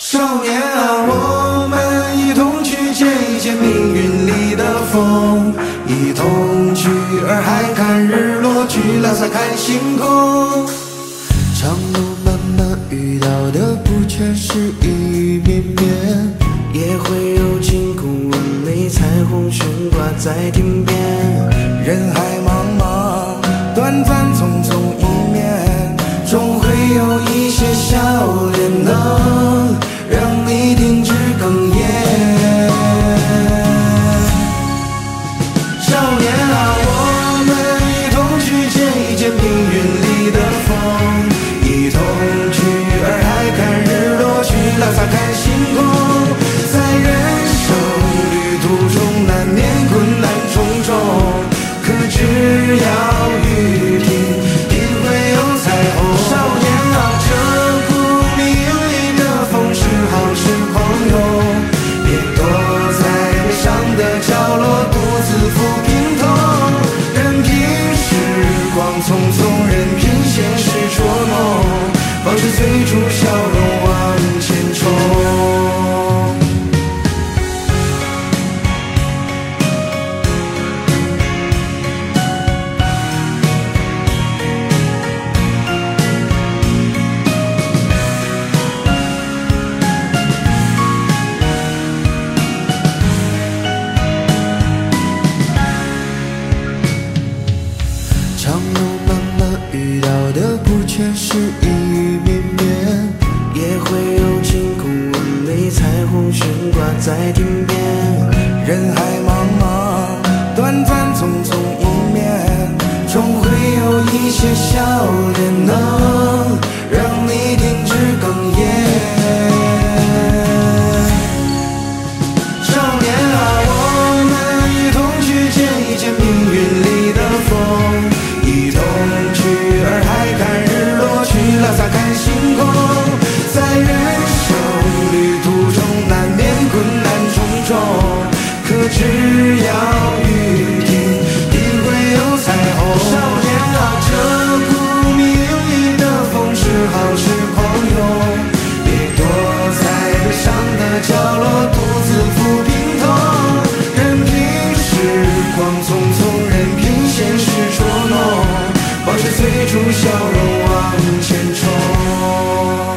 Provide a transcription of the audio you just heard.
少年啊，我们一同去见一见命运里的风，一同去洱海看日落，去拉萨看星空。长路漫漫，遇到的不全是雨雨绵绵，也会有晴空完美，彩虹悬挂在天边。人海茫茫，短暂匆匆一面，总会有一些笑脸能让你停止哽咽。少年啊，我们一同去见一见命运里的风，一同去洱海看日落，去拉萨看星空。在人生旅途中难免困难重重，可只要雨停，定会有彩虹。少年啊，这股命里的风是好是狂涌，别躲在悲伤的角落独自抚平痛。任凭时光匆匆，任凭现实捉弄，保持最初笑容往前冲。长路漫漫，遇到的不全是雨雨绵绵，也会有晴空完美，彩虹悬挂在天边。人海茫茫，短暂匆匆一面，总会有一些笑脸能让你停止哽咽。少年啊，我们一同去见一见命运里的风，一同去洱海看日落，去拉萨看星空。在人生旅途中难免困难重重，可只要雨停，定会有彩虹。少年啊，这股命里的风是好是狂涌，别躲在悲伤的角落独自抚平痛。任凭时光匆匆，任凭现实捉弄，保持最初笑容往前冲。